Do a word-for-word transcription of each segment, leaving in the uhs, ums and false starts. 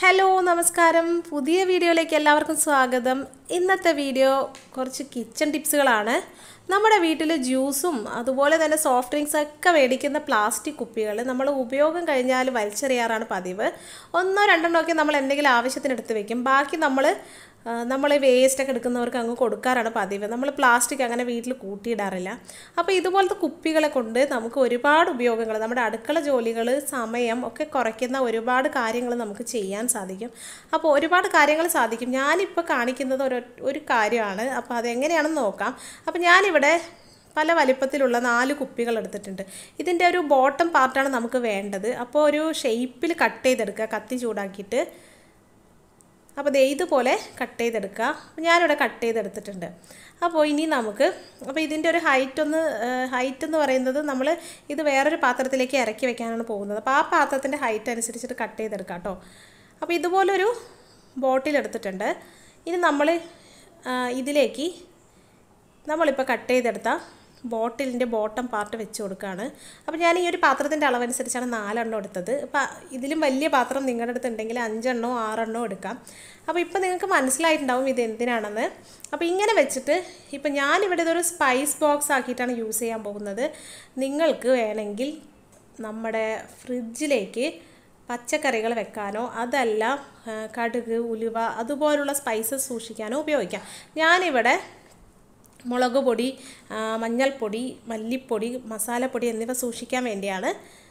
Hello നമസ്കാരം പുതിയ വീഡിയോയിലേക്ക് എല്ലാവർക്കും സ്വാഗതം. ഇന്നത്തെ വീഡിയോ കുറച്ച് കിച്ചൺ ടിപ്സുകളാണ്. നമ്മുടെ വീട്ടിൽ ജ്യൂസും അതുപോലെ തന്നെ സോഫ്റ്റ് ഡ്രിങ്ക്സ് ഒക്കെ മേടിക്കുന്ന പ്ലാസ്റ്റിക് കുപ്പികൾ നമ്മൾ ഉപയോഗം കഴിഞ്ഞാൽ വലിച്ചെറിയാറാണ് പതിവ്. ഒന്നോ രണ്ടെണ്ണോ ഒക്കെ നമ്മൾ എന്തെങ്കിലും ആവശ്യത്തിന് എടുത്ത് വെക്കും. ബാക്കി നമ്മൾ നമ്മൾ വേസ്റ്റൊക്കെ എടുക്കുന്നവർക്ക് അങ്ങ് കൊടുക്കാറാണ് പതിവ്. നമ്മൾ പ്ലാസ്റ്റിക് അങ്ങനെ വീട്ടിൽ കൂട്ടിയിടാറില്ല. അപ്പോൾ ഇതുപോലത്തെ കുപ്പികളെ കൊണ്ട് നമുക്ക് ഒരുപാട് ഉപയോഗങ്ങൾ, നമ്മുടെ അടുക്കള ജോലികൾ, സമയം ഒക്കെ കുറയ്ക്കുന്ന ഒരുപാട് കാര്യങ്ങൾ നമുക്ക് ചെയ്യാൻ സാധിക്കും. അപ്പോൾ ഒരുപാട് കാര്യങ്ങൾ സാധിക്കും. ഞാനിപ്പോൾ കാണിക്കുന്നത് ഒരു ഒരു കാര്യമാണ്. അപ്പോൾ അതെങ്ങനെയാണെന്ന് നോക്കാം. അപ്പോൾ ഞാനിവിടെ പല വലിപ്പത്തിലുള്ള നാല് കുപ്പികൾ എടുത്തിട്ടുണ്ട്. ഇതിൻ്റെ ഒരു ബോട്ടം പാർട്ടാണ് നമുക്ക് വേണ്ടത്. അപ്പോൾ ഒരു ഷേപ്പിൽ കട്ട് ചെയ്തെടുക്കുക, കത്തി ചൂടാക്കിയിട്ട്. അപ്പോൾ ദേ ഇതുപോലെ കട്ട് ചെയ്തെടുക്കുക. ഞാനിവിടെ കട്ട് ചെയ്തെടുത്തിട്ടുണ്ട്. അപ്പോൾ ഇനി നമുക്ക് അപ്പോൾ ഇതിൻ്റെ ഒരു ഹൈറ്റ് ഒന്ന് ഹൈറ്റ് എന്ന് പറയുന്നത് നമ്മൾ ഇത് വേറൊരു പാത്രത്തിലേക്ക് ഇറക്കി വെക്കാനാണ് പോകുന്നത്. അപ്പോൾ ആ പാത്രത്തിൻ്റെ ഹൈറ്റ് അനുസരിച്ചിട്ട് കട്ട് ചെയ്തെടുക്കാം കേട്ടോ. അപ്പോൾ ഇതുപോലൊരു ബോട്ടിൽ എടുത്തിട്ടുണ്ട്. ഇനി നമ്മൾ ഇതിലേക്ക് നമ്മളിപ്പോൾ കട്ട് ചെയ്തെടുത്ത ബോട്ടിലിൻ്റെ ബോട്ടം പാർട്ട് വെച്ച് കൊടുക്കുകയാണ്. അപ്പോൾ ഞാൻ ഈ ഒരു പാത്രത്തിൻ്റെ അളവനുസരിച്ചാണ് നാലെണ്ണം എടുത്തത്. അപ്പോൾ ഇതിലും വലിയ പാത്രം നിങ്ങളുടെ അടുത്ത് ഉണ്ടെങ്കിൽ അഞ്ചെണ്ണോ ആറെണ്ണോ എടുക്കാം. അപ്പോൾ ഇപ്പോൾ നിങ്ങൾക്ക് മനസ്സിലായിട്ടുണ്ടാവും ഇത് എന്തിനാണെന്ന്. അപ്പോൾ ഇങ്ങനെ വെച്ചിട്ട് ഇപ്പോൾ ഞാനിവിടെ ഇതൊരു സ്പൈസ് ബോക്സ് ആക്കിയിട്ടാണ് യൂസ് ചെയ്യാൻ പോകുന്നത്. നിങ്ങൾക്ക് വേണമെങ്കിൽ നമ്മുടെ ഫ്രിഡ്ജിലേക്ക് പച്ചക്കറികൾ വെക്കാനോ അതല്ല കടുക്, ഉലുവ അതുപോലുള്ള സ്പൈസസ് സൂക്ഷിക്കാനോ ഉപയോഗിക്കാം. ഞാനിവിടെ മുളക് പൊടി, മഞ്ഞൾപ്പൊടി, മല്ലിപ്പൊടി, മസാലപ്പൊടി എന്നിവ സൂക്ഷിക്കാൻ വേണ്ടിയാണ്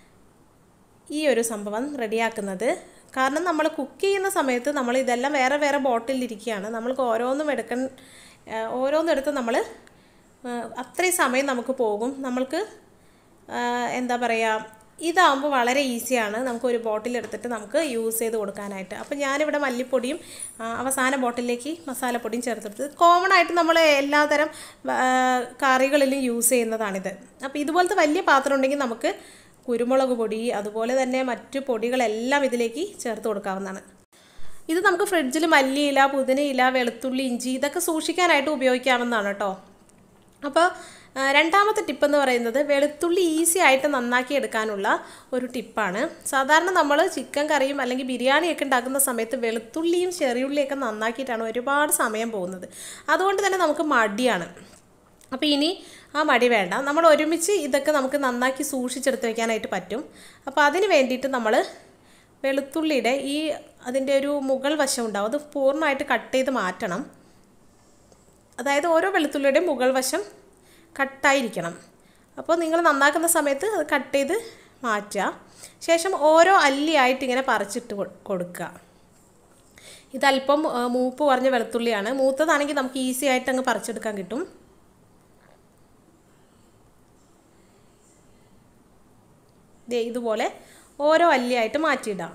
ഈ ഒരു സംഭവം റെഡിയാക്കുന്നത്. കാരണം നമ്മൾ കുക്ക് ചെയ്യുന്ന സമയത്ത് നമ്മൾ ഇതെല്ലാം വേറെ വേറെ ബോട്ടിലിരിക്കുകയാണ്. നമ്മൾക്ക് ഓരോന്നും എടുക്കാൻ ഓരോന്നും എടുത്ത് നമ്മൾ അത്രയും സമയം നമുക്ക് പോകും. നമ്മൾക്ക് എന്താ പറയുക, ഇതാകുമ്പോൾ വളരെ ഈസിയാണ്. നമുക്കൊരു ബോട്ടിലെടുത്തിട്ട് നമുക്ക് യൂസ് ചെയ്ത് കൊടുക്കാനായിട്ട്. അപ്പോൾ ഞാനിവിടെ മല്ലിപ്പൊടിയും അവസാന ബോട്ടിലേക്ക് മസാലപ്പൊടിയും ചേർത്തെടുത്ത് കോമൺ ആയിട്ട് നമ്മൾ എല്ലാതരം കറികളിലും യൂസ് ചെയ്യുന്നതാണിത്. അപ്പോൾ ഇതുപോലത്തെ വലിയ പാത്രം ഉണ്ടെങ്കിൽ നമുക്ക് കുരുമുളക് പൊടി അതുപോലെ തന്നെ മറ്റു പൊടികളെല്ലാം ഇതിലേക്ക് ചേർത്ത് കൊടുക്കാവുന്നതാണ്. ഇത് നമുക്ക് ഫ്രിഡ്ജിൽ മല്ലിയില, പുതിനയില, വെളുത്തുള്ളി, ഇഞ്ചി ഇതൊക്കെ സൂക്ഷിക്കാനായിട്ട് ഉപയോഗിക്കാവുന്നതാണ് കേട്ടോ. അപ്പോൾ രണ്ടാമത്തെ ടിപ്പെന്ന് പറയുന്നത് വെളുത്തുള്ളി ഈസി ആയിട്ട് നന്നാക്കി എടുക്കാനുള്ള ഒരു ടിപ്പാണ്. സാധാരണ നമ്മൾ ചിക്കൻ കറിയും അല്ലെങ്കിൽ ബിരിയാണിയൊക്കെ ഉണ്ടാക്കുന്ന സമയത്ത് വെളുത്തുള്ളിയും ചെറിയുള്ളിയൊക്കെ നന്നാക്കിയിട്ടാണ് ഒരുപാട് സമയം പോകുന്നത്. അതുകൊണ്ട് തന്നെ നമുക്ക് മടിയാണ്. അപ്പോൾ ഇനി ആ മടി വേണ്ട. നമ്മൾ ഒരുമിച്ച് ഇതൊക്കെ നമുക്ക് നന്നാക്കി സൂക്ഷിച്ചെടുത്ത് വയ്ക്കാനായിട്ട് പറ്റും. അപ്പോൾ അതിന് വേണ്ടിയിട്ട് നമ്മൾ വെളുത്തുള്ളിയുടെ ഈ അതിൻ്റെ ഒരു മുകൾ വശം ഉണ്ടാവും, അത് പൂർണ്ണമായിട്ട് കട്ട് ചെയ്ത് മാറ്റണം. അതായത് ഓരോ വെളുത്തുള്ളിയുടെയും മുകൾ വശം കട്ടായിരിക്കണം. അപ്പോൾ നിങ്ങൾ നന്നാക്കുന്ന സമയത്ത് അത് കട്ട് ചെയ്ത് മാറ്റുക. ശേഷം ഓരോ അല്ലിയായിട്ട് ഇങ്ങനെ പറിച്ചിട്ട് കൊടുക്കുക. ഇതല്പം മൂപ്പ് കുറഞ്ഞ വെളുത്തുള്ളിയാണ്. മൂത്തതാണെങ്കിൽ നമുക്ക് ഈസി ആയിട്ട് അങ്ങ് പറിച്ചെടുക്കാൻ കിട്ടും. ദേ ഇതുപോലെ ഓരോ അല്ലിയായിട്ട് മാറ്റിയിടാം.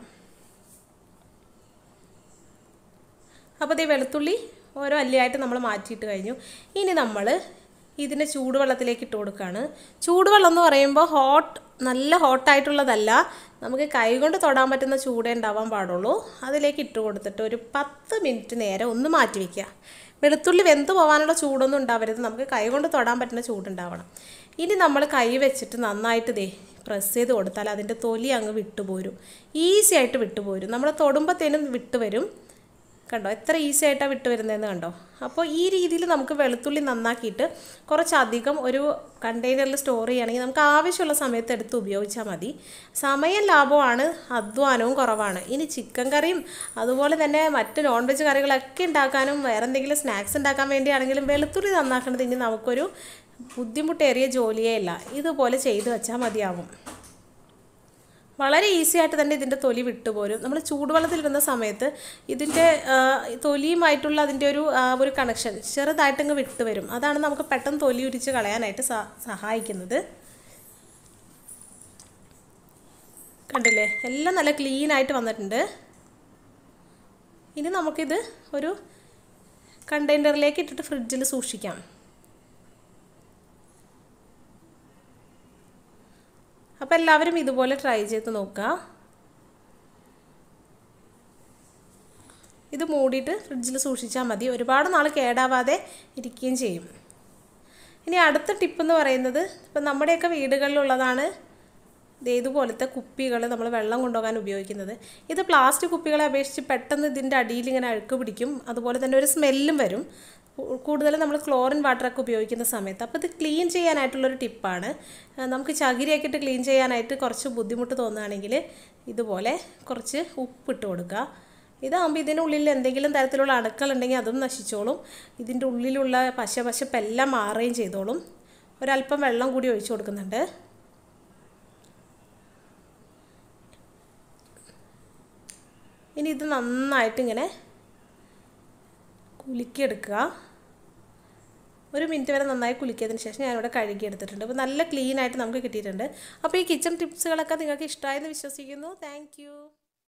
അപ്പോൾ ദേ വെളുത്തുള്ളി ഓരോ അല്ലിയായിട്ട് നമ്മൾ മാറ്റിയിട്ട് കഴിഞ്ഞു. ഇനി നമ്മൾ ഇതിനെ ചൂടുവെള്ളത്തിലേക്ക് ഇട്ട് കൊടുക്കുകയാണ്. ചൂടുവെള്ളം എന്ന് പറയുമ്പോൾ ഹോട്ട് നല്ല ഹോട്ടായിട്ടുള്ളതല്ല, നമുക്ക് കൈകൊണ്ട് തൊടാൻ പറ്റുന്ന ചൂടേ ഉണ്ടാവാൻ പാടുള്ളൂ. അതിലേക്ക് ഇട്ട് കൊടുത്തിട്ട് ഒരു പത്ത് മിനിറ്റ് നേരം ഒന്ന് മാറ്റി വയ്ക്കുക. വെളുത്തുള്ളി വെന്ത് പോകാനുള്ള ചൂടൊന്നും ഉണ്ടാവരുത്, നമുക്ക് കൈ കൊണ്ട് തൊടാൻ പറ്റുന്ന ചൂടുണ്ടാവണം. ഇനി നമ്മൾ കൈ വെച്ചിട്ട് നന്നായിട്ട് ദേ പ്രസ് ചെയ്ത് കൊടുത്താൽ അതിൻ്റെ തൊലി അങ്ങ് വിട്ടുപോരും. ഈസി ആയിട്ട് വിട്ടുപോരും. നമ്മൾ തൊടുമ്പോഴത്തേനും വിട്ടുവരും. കണ്ടോ എത്ര ഈസി ആയിട്ടാണ് വിട്ട് വരുന്നതെന്ന് കണ്ടോ. അപ്പോൾ ഈ രീതിയിൽ നമുക്ക് വെളുത്തുള്ളി നന്നാക്കിയിട്ട് കുറച്ചധികം ഒരു കണ്ടെയ്നറിൽ സ്റ്റോർ ചെയ്യുകയാണെങ്കിൽ നമുക്ക് ആവശ്യമുള്ള സമയത്ത് എടുത്ത് ഉപയോഗിച്ചാൽ മതി. സമയം ലാഭമാണ്, അധ്വാനവും കുറവാണ്. ഇനി ചിക്കൻ കറിയും അതുപോലെ തന്നെ മറ്റ് നോൺ വെജ് കറികളൊക്കെ ഉണ്ടാക്കാനും വേറെ എന്തെങ്കിലും സ്നാക്സ് ഉണ്ടാക്കാൻ വേണ്ടിയാണെങ്കിലും വെളുത്തുള്ളി നന്നാക്കുന്നത് ഇനി നമുക്കൊരു ബുദ്ധിമുട്ടേറിയ ജോലിയേ ഇല്ല. ഇതുപോലെ ചെയ്ത് വെച്ചാൽ മതിയാവും. വളരെ ഈസി ആയിട്ട് തന്നെ ഇതിൻ്റെ തൊലി വിട്ടുപോരും. നമ്മൾ ചൂടുവെള്ളത്തിലിടുന്ന സമയത്ത് ഇതിൻ്റെ തൊലിയുമായിട്ടുള്ള അതിൻ്റെ ഒരു ഒരു കണക്ഷൻ ചെറുതായിട്ടങ്ങ് വിട്ടുവരും. അതാണ് നമുക്ക് പെട്ടെന്ന് തൊലി ഉരിച്ച് കളയാനായിട്ട് സഹായിക്കുന്നത്. കണ്ടില്ലേ, എല്ലാം നല്ല ക്ലീൻ ആയിട്ട് വന്നിട്ടുണ്ട്. ഇനി നമുക്കിത് ഒരു കണ്ടെയ്നറിലേക്ക് ഇട്ടിട്ട് ഫ്രിഡ്ജിൽ സൂക്ഷിക്കാം. അപ്പോൾ എല്ലാവരും ഇതുപോലെ ട്രൈ ചെയ്ത് നോക്കുക. ഇത് മൂടിയിട്ട് ഫ്രിഡ്ജിൽ സൂക്ഷിച്ചാൽ മതി. ഒരുപാട് നാൾ കേടാവാതെ ഇരിക്കുകയും ചെയ്യും. ഇനി അടുത്ത ടിപ്പ് എന്ന് പറയുന്നത് ഇപ്പം നമ്മുടെയൊക്കെ വീടുകളിലുള്ളതാണ് ഇതുപോലത്തെ കുപ്പികൾ നമ്മൾ വെള്ളം കൊണ്ടുപോകാൻ ഉപയോഗിക്കുന്നത്. ഇത് പ്ലാസ്റ്റിക് കുപ്പികളെ അപേക്ഷിച്ച് പെട്ടെന്ന് ഇതിൻ്റെ അടിയിൽ ഇങ്ങനെ അഴുക്ക് പിടിക്കും. അതുപോലെ തന്നെ ഒരു സ്മെല്ലും വരും, കൂടുതലും നമ്മൾ ക്ലോറിൻ വാട്ടറൊക്കെ ഉപയോഗിക്കുന്ന സമയത്ത്. അപ്പോൾ ഇത് ക്ലീൻ ചെയ്യാനായിട്ടുള്ളൊരു ടിപ്പാണ്. നമുക്ക് ചകിരിയൊക്കെ ഇട്ട് ക്ലീൻ ചെയ്യാനായിട്ട് കുറച്ച് ബുദ്ധിമുട്ട് തോന്നുകയാണെങ്കിൽ ഇതുപോലെ കുറച്ച് ഉപ്പിട്ട് കൊടുക്കുക. ഇതാകുമ്പോൾ ഇതിനുള്ളിൽ എന്തെങ്കിലും തരത്തിലുള്ള അണുക്കളുണ്ടെങ്കിൽ അതും നശിച്ചോളും. ഇതിൻ്റെ ഉള്ളിലുള്ള പശ പശപ്പെല്ലാം മാറുകയും ചെയ്തോളും. ഒരല്പം വെള്ളം കൂടി ഒഴിച്ചു കൊടുക്കുന്നുണ്ട്. ഇനി ഇത് നന്നായിട്ടിങ്ങനെ കുലുക്കിയെടുക്കുക. ഒരു മിനിറ്റ് വരെ നന്നായി കുലുക്കിയതിന് ശേഷം ഞാനിവിടെ കഴുകിയെടുത്തിട്ടുണ്ട്. അപ്പോൾ നല്ല ക്ലീനായിട്ട് നമുക്ക് കിട്ടിയിട്ടുണ്ട്. അപ്പോൾ ഈ കിച്ചൺ ടിപ്സുകളൊക്കെ നിങ്ങൾക്ക് ഇഷ്ടമായെന്ന് വിശ്വസിക്കുന്നു. താങ്ക്